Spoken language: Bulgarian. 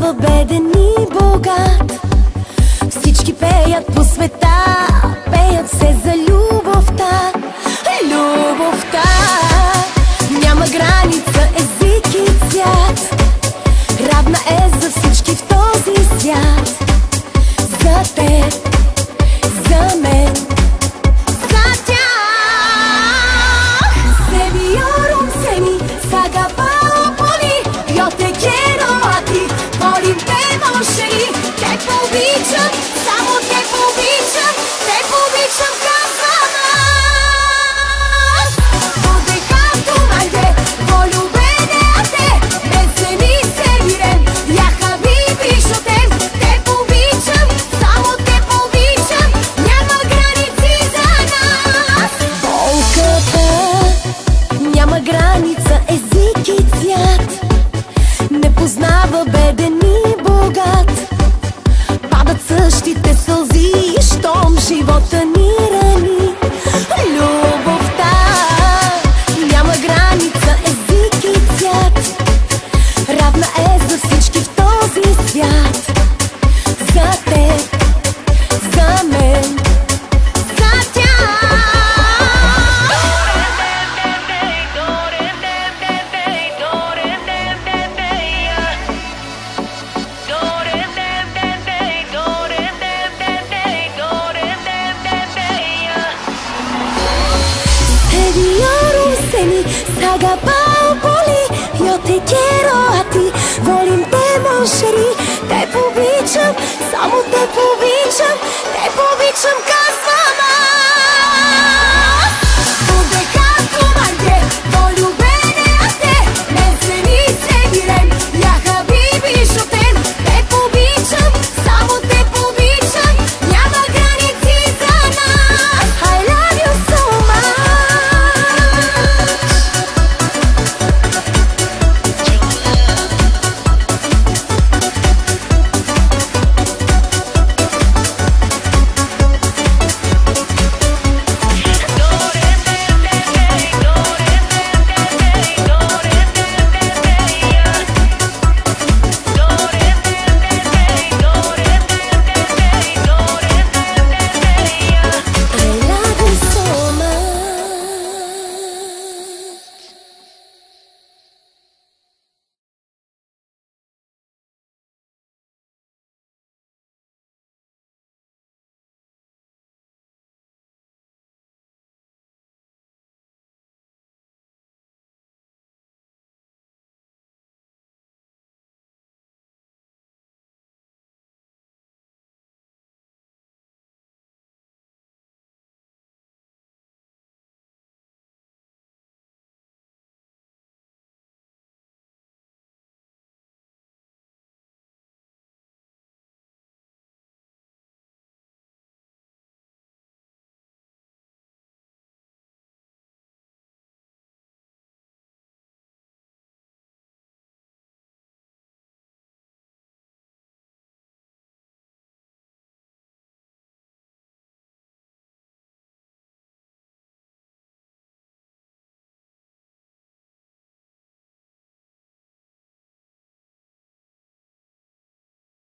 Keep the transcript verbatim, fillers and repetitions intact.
познава беден и богат. Всички пеят по света, пеят се за любовта. Любовта няма граница, език и цвят. Равна е за всички в този свят. За теб, за мен, за тях. Se vieron, se mi sagabao poli. Yo te quiero a ti, morim te mošeri. Te pobičam, samo te pobičam, te pobičam казвам аз. Bude както найде, полюбене а те. Без се ми се вирен, я хабиби шотем. Те pobičam, само те pobičam, няма граници за нас. Болката няма граница, език и цвят. Не познава беден и богат. Падат същите сълзи, щом живота ни рани. Любовта няма граница, език и цвят. Равна е за всички в този свят. За теб, за мен, за тях. Sagabao poli, yo te quiero a ti, volim te mošeri. Te pobičam, samo te pobičam, te pobičam.